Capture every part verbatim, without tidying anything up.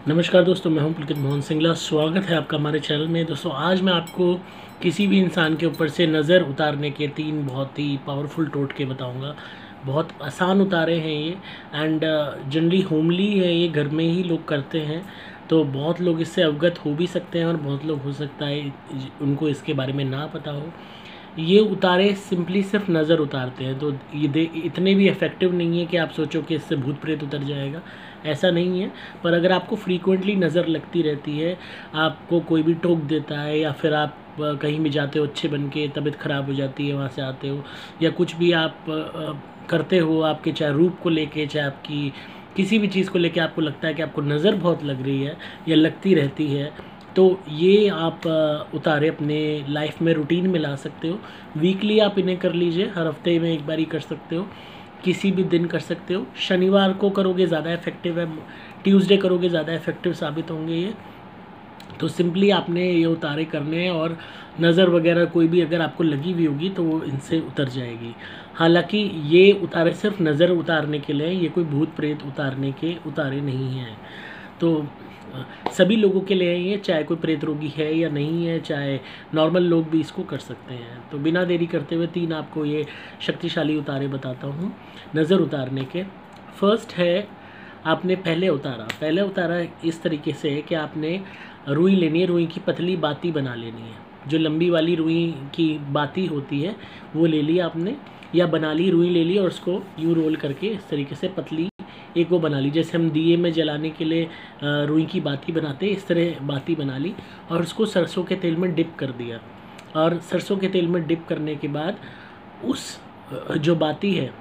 नमस्कार दोस्तों, मैं हूं पुलकित मोहन सिंगला। स्वागत है आपका हमारे चैनल में। दोस्तों, आज मैं आपको किसी भी इंसान के ऊपर से नज़र उतारने के तीन बहुत ही पावरफुल टोटके बताऊंगा। बहुत आसान उतारे हैं ये एंड जनरली होमली है, ये घर में ही लोग करते हैं। तो बहुत लोग इससे अवगत हो भी सकते हैं और बहुत लोग हो सकता है उनको इसके बारे में ना पता हो। ये उतारे सिंपली सिर्फ नज़र उतारते हैं, तो ये दे इतने भी इफ़ेक्टिव नहीं है कि आप सोचो कि इससे भूत प्रेत उतर जाएगा, ऐसा नहीं है। पर अगर आपको फ्रीक्वेंटली नज़र लगती रहती है, आपको कोई भी टोक देता है या फिर आप कहीं भी जाते हो अच्छे बन के, तबीयत ख़राब हो जाती है वहाँ से आते हो, या कुछ भी आप करते हो, आपके चाहे रूप को लेके चाहे आपकी किसी भी चीज़ को लेके आपको लगता है कि आपको नज़र बहुत लग रही है या लगती रहती है, तो ये आप उतारे अपने लाइफ में रूटीन में ला सकते हो। वीकली आप इन्हें कर लीजिए, हर हफ्ते में एक बार ही कर सकते हो, किसी भी दिन कर सकते हो। शनिवार को करोगे ज़्यादा इफेक्टिव है, ट्यूसडे करोगे ज़्यादा इफेक्टिव साबित होंगे ये। तो सिंपली आपने ये उतारे करने हैं और नज़र वगैरह कोई भी अगर आपको लगी हुई होगी तो वो इनसे उतर जाएगी। हालांकि ये उतारे सिर्फ नज़र उतारने के लिए, ये कोई भूत प्रेत उतारने के उतारे नहीं हैं। तो सभी लोगों के लिए ये, चाहे कोई प्रेत रोगी है या नहीं है, चाहे नॉर्मल लोग भी इसको कर सकते हैं। तो बिना देरी करते हुए तीन आपको ये शक्तिशाली उतारे बताता हूँ नज़र उतारने के। फर्स्ट है, आपने पहले उतारा पहले उतारा इस तरीके से है कि आपने रुई लेनी है, रुई की पतली बाती बना लेनी है। जो लंबी वाली रुई की बाती होती है वो ले ली आपने, या बना ली, रुई ले ली और उसको यूँ रोल करके इस तरीके से पतली एक वो बना ली। जैसे हम दिए में जलाने के लिए रुई की बाती बनाते हैं, इस तरह बाती बना ली और उसको सरसों के तेल में डिप कर दिया। और सरसों के तेल में डिप करने के बाद उस जो बाती है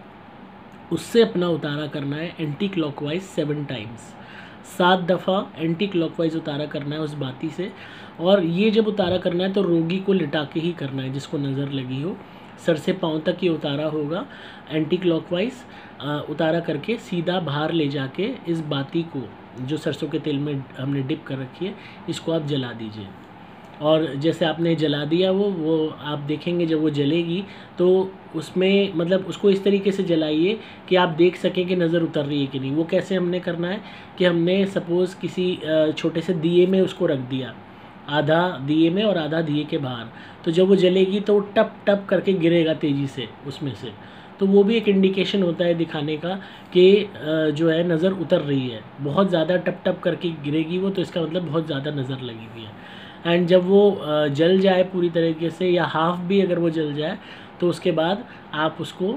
उससे अपना उतारा करना है एंटी क्लॉकवाइज सेवन टाइम्स। सात दफ़ा एंटी क्लॉकवाइज उतारा करना है उस बाती से। और ये जब उतारा करना है तो रोगी को लिटा के ही करना है, जिसको नज़र लगी हो। सर से पाँव तक ये उतारा होगा एंटी क्लॉकवाइज। उतारा करके सीधा बाहर ले जाके इस बाती को, जो सरसों के तेल में हमने डिप कर रखी है, इसको आप जला दीजिए। और जैसे आपने जला दिया वो वो आप देखेंगे जब वो जलेगी तो उसमें मतलब उसको इस तरीके से जलाइए कि आप देख सकें कि नज़र उतर रही है कि नहीं। वो कैसे हमने करना है कि हमने सपोज़ किसी छोटे से दिए में उसको रख दिया, आधा दिए में और आधा दिए के बाहर, तो जब वो जलेगी तो टप टप करके गिरेगा तेज़ी से उसमें से। तो वो भी एक इंडिकेशन होता है दिखाने का कि जो है नज़र उतर रही है। बहुत ज़्यादा टप टप करके गिरेगी वो, तो इसका मतलब बहुत ज़्यादा नज़र लगी हुई है। एंड जब वो जल जाए पूरी तरीके से, या हाफ भी अगर वो जल जाए, तो उसके बाद आप उसको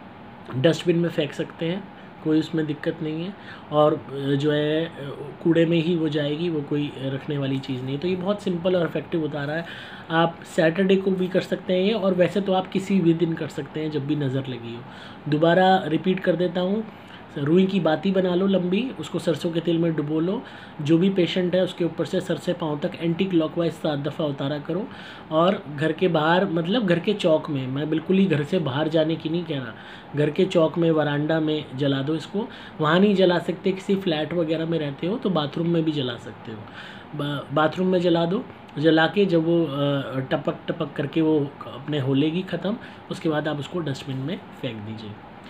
डस्टबिन में फेंक सकते हैं, कोई उसमें दिक्कत नहीं है। और जो है कूड़े में ही वो जाएगी, वो कोई रखने वाली चीज़ नहीं है। तो ये बहुत सिंपल और इफेक्टिव उतारा है। आप सैटरडे को भी कर सकते हैं ये, और वैसे तो आप किसी भी दिन कर सकते हैं जब भी नज़र लगी हो। दोबारा रिपीट कर देता हूँ, रुई की बाती बना लो लंबी, उसको सरसों के तेल में डुबो लो। जो भी पेशेंट है उसके ऊपर से सर से पाँव तक एंटी क्लॉकवाइज सात दफ़ा उतारा करो। और घर के बाहर, मतलब घर के चौक में, मैं बिल्कुल ही घर से बाहर जाने की नहीं कह रहा, घर के चौक में, वरांडा में जला दो इसको। वहाँ नहीं जला सकते, किसी फ्लैट वगैरह में रहते हो तो बाथरूम में भी जला सकते हो। बा, बाथरूम में जला दो। जला के जब वो टपक टपक करके वो अपने होलेगी ख़त्म, उसके बाद आप उसको डस्टबिन में फेंक दीजिए।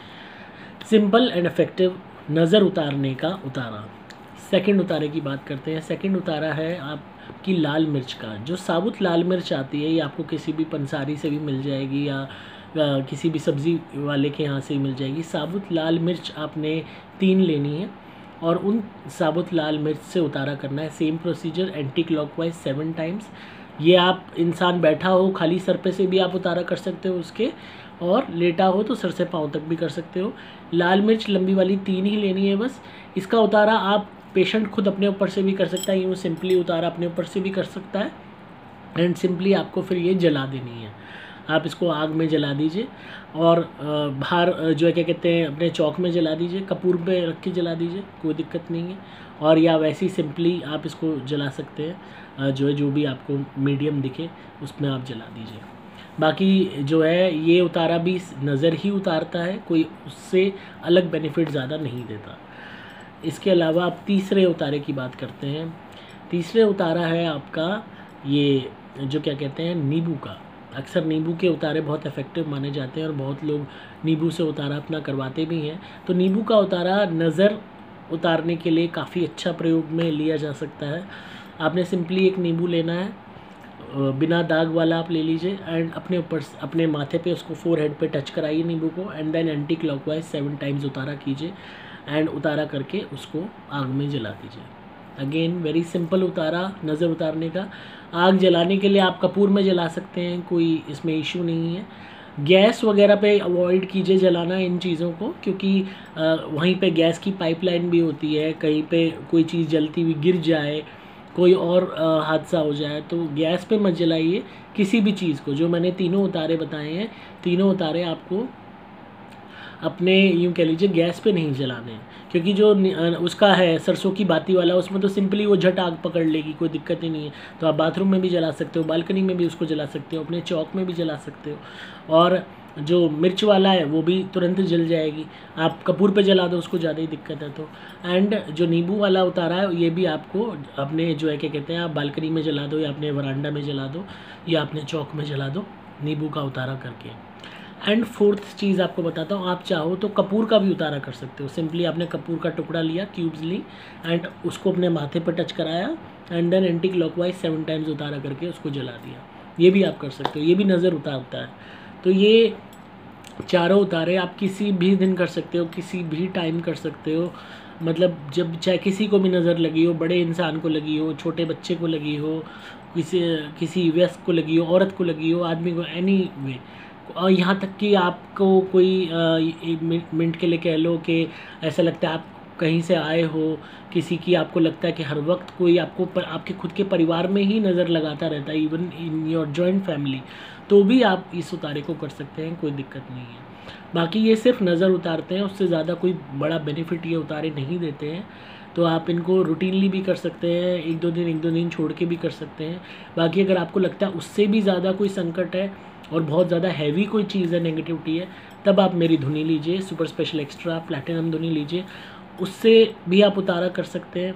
सिंपल एंड इफेक्टिव नज़र उतारने का उतारा। सेकंड उतारे की बात करते हैं। सेकंड उतारा है आपकी लाल मिर्च का। जो साबुत लाल मिर्च आती है, ये आपको किसी भी पंसारी से भी मिल जाएगी या किसी भी सब्ज़ी वाले के यहाँ से ही मिल जाएगी। साबुत लाल मिर्च आपने तीन लेनी है और उन साबुत लाल मिर्च से उतारा करना है। Same procedure, anti clockwise seven times. ये आप इंसान बैठा हो खाली सर पे से भी आप उतारा कर सकते हो उसके, और लेटा हो तो सर से पाँव तक भी कर सकते हो। लाल मिर्च लंबी वाली तीन ही लेनी है बस। इसका उतारा आप पेशेंट खुद अपने ऊपर से भी कर सकता है, यूँ सिंपली उतारा अपने ऊपर से भी कर सकता है। एंड सिंपली आपको फिर ये जला देनी है। आप इसको आग में जला दीजिए और बाहर जो है क्या कहते हैं अपने चौक में जला दीजिए, कपूर पे रख के जला दीजिए, कोई दिक्कत नहीं है। और या वैसे ही सिंपली आप इसको जला सकते हैं, जो है जो भी आपको मीडियम दिखे उसमें आप जला दीजिए। बाकी जो है ये उतारा भी नज़र ही उतारता है, कोई उससे अलग बेनिफिट ज़्यादा नहीं देता। इसके अलावा आप तीसरे उतारे की बात करते हैं। तीसरे उतारा है आपका ये जो क्या कहते हैं नींबू का। अक्सर नींबू के उतारे बहुत इफेक्टिव माने जाते हैं और बहुत लोग नींबू से उतारा अपना करवाते भी हैं। तो नींबू का उतारा नज़र उतारने के लिए काफ़ी अच्छा प्रयोग में लिया जा सकता है। आपने सिंपली एक नींबू लेना है, बिना दाग वाला आप ले लीजिए, एंड अपने ऊपर अपने माथे पे उसको फोर हेड पर टच कराइए नींबू को, and then anti clockwise seven times उतारा कीजिए, एंड उतारा करके उसको आग में जला दीजिए। अगेन वेरी सिंपल उतारा नज़र उतारने का। आग जलाने के लिए आप कपूर में जला सकते हैं, कोई इसमें इशू नहीं है। गैस वगैरह पे अवॉइड कीजिए जलाना इन चीज़ों को, क्योंकि वहीं पे गैस की पाइपलाइन भी होती है, कहीं पे कोई चीज़ जलती हुई गिर जाए, कोई और हादसा हो जाए, तो गैस पे मत जलाइए किसी भी चीज़ को। जो मैंने तीनों उतारे बताए हैं, तीनों उतारे आपको अपने यूँ कह लीजिए गैस पे नहीं जलाने हैं, क्योंकि जो उसका है सरसों की बाती वाला, उसमें तो सिंपली वो झट आग पकड़ लेगी, कोई दिक्कत ही नहीं है। तो आप बाथरूम में भी जला सकते हो, बालकनी में भी उसको जला सकते हो, अपने चौक में भी जला सकते हो। और जो मिर्च वाला है वो भी तुरंत जल जाएगी, आप कपूर पे जला दो उसको, ज़्यादा ही दिक्कत है तो। एंड जो नींबू वाला उतारा है ये भी आपको अपने जो है क्या कहते हैं, आप बालकनी में जला दो, या अपने वरांडा में जला दो, या अपने चौक में जला दो नींबू का उतारा करके। एंड फोर्थ चीज़ आपको बताता हूँ, आप चाहो तो कपूर का भी उतारा कर सकते हो। सिंपली आपने कपूर का टुकड़ा लिया, क्यूब्स ली, एंड उसको अपने माथे पर टच कराया, and then anti clockwise seven times उतारा करके उसको जला दिया। ये भी आप कर सकते हो, ये भी नज़र उतारता है। तो ये चारों उतारे आप किसी भी दिन कर सकते हो, किसी भी टाइम कर सकते हो। मतलब जब चाहे किसी को भी नज़र लगी हो, बड़े इंसान को लगी हो, छोटे बच्चे को लगी हो, किसी किसी वयस्क को लगी हो, औरत को लगी हो, आदमी को, एनी वे। और यहाँ तक कि आपको कोई मिनट के लिए कह लो कि ऐसा लगता है आप कहीं से आए हो, किसी की आपको लगता है कि हर वक्त कोई आपको पर, आपके खुद के परिवार में ही नज़र लगाता रहता है, even in your joint family, तो भी आप इस उतारे को कर सकते हैं, कोई दिक्कत नहीं है। बाकी ये सिर्फ नज़र उतारते हैं, उससे ज़्यादा कोई बड़ा बेनिफिट ये उतारे नहीं देते हैं। तो आप इनको रूटीनली भी कर सकते हैं, एक दो दिन एक दो दिन छोड़ के भी कर सकते हैं। बाकी अगर आपको लगता है उससे भी ज़्यादा कोई संकट है और बहुत ज़्यादा हैवी कोई चीज़ है, नेगेटिविटी है, तब आप मेरी धुनी लीजिए, सुपर स्पेशल एक्स्ट्रा प्लैटिनम धुनी लीजिए, उससे भी आप उतारा कर सकते हैं।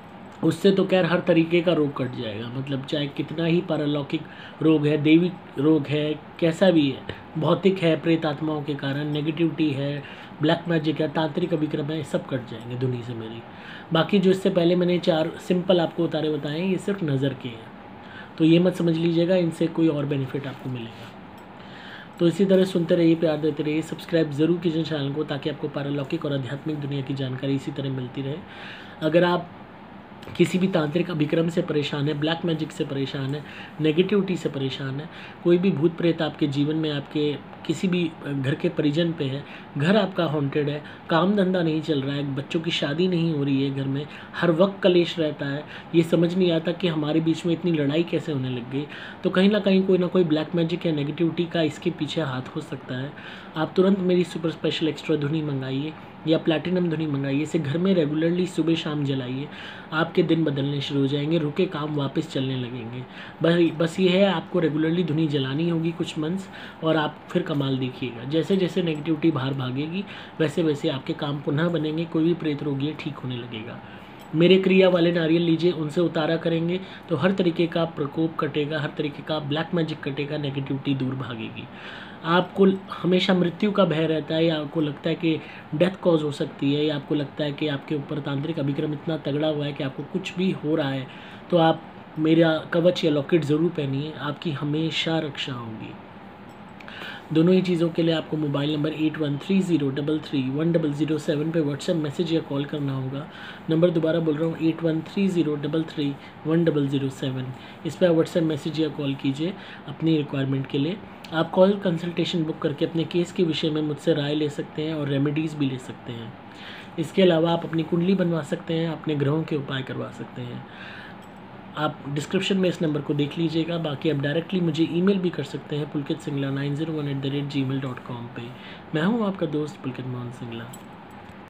उससे तो खैर हर तरीके का रोग कट जाएगा, मतलब चाहे कितना ही पारलौकिक रोग है, दैविक रोग है, कैसा भी है, भौतिक है, प्रेत आत्माओं के कारण, नेगेटिविटी है, ब्लैक मैजिक है, तांत्रिक अभिक्रम है, सब कट जाएंगे धुनी से मेरी। बाकी जो इससे पहले मैंने चार सिंपल आपको उतारे बताए हैं, ये सिर्फ नज़र के हैं, तो ये मत समझ लीजिएगा इनसे कोई और बेनिफिट आपको मिलेगा। तो इसी तरह सुनते रहिए, प्यार देते रहिए, सब्सक्राइब ज़रूर कीजिए चैनल को, ताकि आपको पारलौकिक और आध्यात्मिक दुनिया की जानकारी इसी तरह मिलती रहे। अगर आप किसी भी तांत्रिक अभिक्रम से परेशान है, ब्लैक मैजिक से परेशान है, नेगेटिविटी से परेशान है, कोई भी भूत प्रेत आपके जीवन में, आपके किसी भी घर के परिजन पे है, घर आपका हॉन्टेड है, काम धंधा नहीं चल रहा है, बच्चों की शादी नहीं हो रही है, घर में हर वक्त कलेश रहता है, ये समझ नहीं आता कि हमारे बीच में इतनी लड़ाई कैसे होने लग गई, तो कहीं ना कहीं कोई ना कोई ब्लैक मैजिक या नेगेटिविटी का इसके पीछे हाथ हो सकता है। आप तुरंत मेरी सुपर स्पेशल एक्स्ट्रा धुनी मंगाइए या प्लैटिनम धुनी मंगाइए, इसे घर में रेगुलरली सुबह शाम जलाइए, आपके दिन बदलने शुरू हो जाएंगे, रुके काम वापस चलने लगेंगे। बस बस ये है, आपको रेगुलरली धुनी जलानी होगी कुछ मंथ्स, और आप फिर कमाल देखिएगा। जैसे जैसे नेगेटिविटी बाहर भागेगी, वैसे वैसे आपके काम पुनः बनेंगे, कोई भी प्रेत रोगी है ठीक होने लगेगा। मेरे क्रिया वाले नारियल लीजिए, उनसे उतारा करेंगे तो हर तरीके का प्रकोप कटेगा, हर तरीके का ब्लैक मैजिक कटेगा, नेगेटिविटी दूर भागेगी। आपको हमेशा मृत्यु का भय रहता है, या आपको लगता है कि डेथ कॉज हो सकती है, या आपको लगता है कि आपके ऊपर तांत्रिक अभिक्रम इतना तगड़ा हुआ है कि आपको कुछ भी हो रहा है, तो आप मेरा कवच या लॉकेट ज़रूर पहनिए, आपकी हमेशा रक्षा होगी। दोनों ही चीज़ों के लिए आपको mobile number eight one three zero double three one double zero seven पर व्हाट्सएप मैसेज या कॉल करना होगा। नंबर दोबारा बोल रहा हूँ, eight one three zero double three one double zero seven. इस पर व्हाट्सएप मैसेज या कॉल कीजिए अपनी रिक्वायरमेंट के लिए। आप कॉल कंसल्टेशन बुक करके अपने केस के विषय में मुझसे राय ले सकते हैं और रेमेडीज़ भी ले सकते हैं। इसके अलावा आप अपनी कुंडली बनवा सकते हैं, अपने ग्रहों के उपाय करवा सकते हैं। आप डिस्क्रिप्शन में इस नंबर को देख लीजिएगा। बाकी आप डायरेक्टली मुझे ईमेल भी कर सकते हैं Pulkit Singla nine zero one eight the rate Gmail dot com पर। मैं हूँ आपका दोस्त पुलकित मोहन सिंगला।